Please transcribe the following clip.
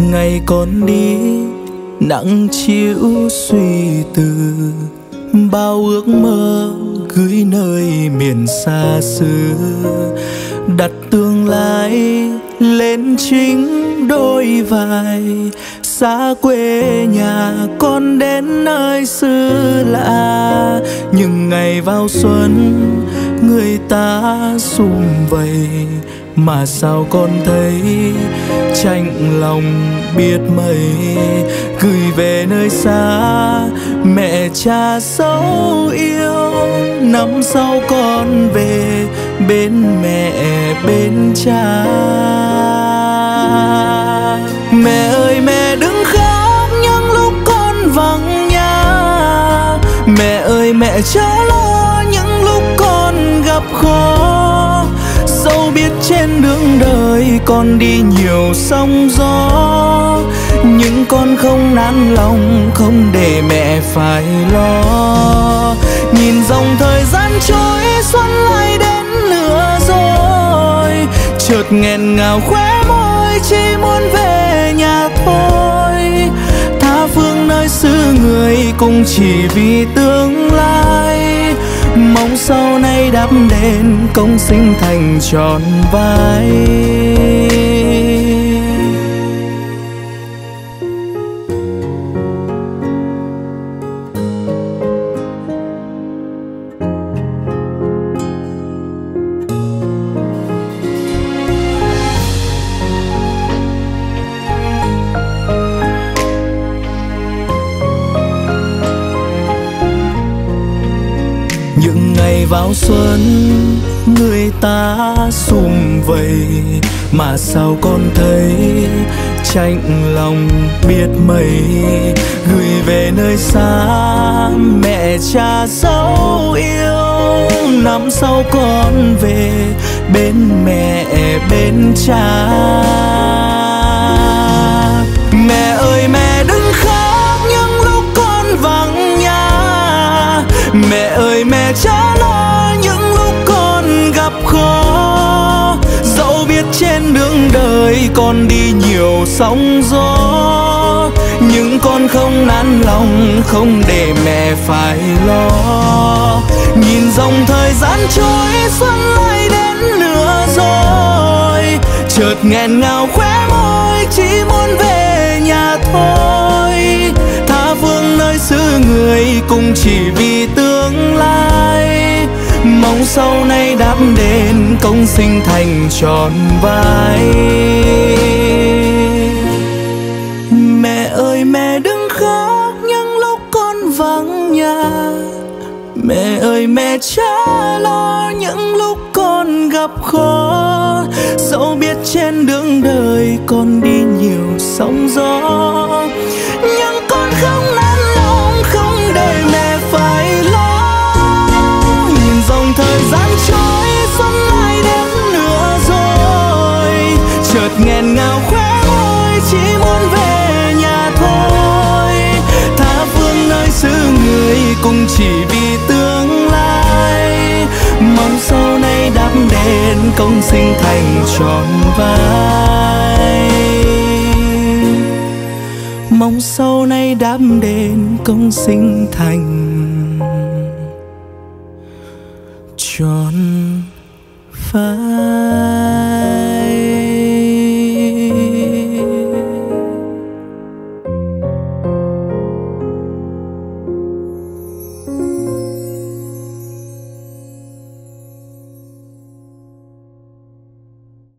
những ngày con đi nặng chịu suy tư, bao ước mơ gửi nơi miền xa xứ, đặt tương lai lên chính đôi vai. Xa quê nhà con đến nơi xứ lạ, những ngày vào xuân người ta sum vầy, mà sao con thấy chạnh lòng biết mấy. Gửi về nơi xa mẹ cha dấu yêu, năm sau con về bên mẹ bên cha. Mẹ ơi mẹ đừng khóc những lúc con vắng nhà, mẹ ơi mẹ chớ lo những lúc con gặp khó. Dẫu biết trên đường đời con đi nhiều sóng gió, nhưng con không nản lòng, không để mẹ phải lo. Nhìn dòng thời gian trôi xuân lại đến nữa rồi, chợt nghẹn ngào khóe môi chỉ muốn về nhà thôi. Tha phương nơi xứ người cũng chỉ vì tương lai, mong sau này đắp đền công sinh thành tròn vai. Những ngày vào xuân người ta sum vầy, mà sao con thấy chạnh lòng biết mấy. Gửi về nơi xa mẹ cha dấu yêu, năm sau con về bên mẹ bên cha. Mẹ ơi mẹ đừng khóc những lúc con vắng nhà, mẹ ơi mẹ chớ lo những lúc con gặp khó. Dẫu biết trên đường đời con đi nhiều sóng gió, nhưng con không nản lòng, không để mẹ phải lo. Nhìn dòng thời gian trôi xuân lại đến nữa rồi, chợt nghẹn ngào khóe môi chỉ muốn về nhà thôi. Tha phương nơi xứ người cũng chỉ vì tương lai, mong sau này đáp đền công sinh thành tròn vai. Mẹ ơi mẹ đừng khóc những lúc con vắng nhà, mẹ ơi mẹ chớ lo những lúc con gặp khó. Dẫu biết trên đường đời con đi nhiều sóng gió, nhưng con không nản lòng, không để mẹ phải lo. Nhìn dòng thời gian trôi xuân lại đến nữa rồi, chợt nghẹn ngào khóe môi chỉ muốn về nhà thôi. Tha phương nơi xứ người cũng chỉ vì tương lai, mong sau này đáp đền công sinh thành tròn vai. Mong sau này đáp đền công sinh thành tròn vai.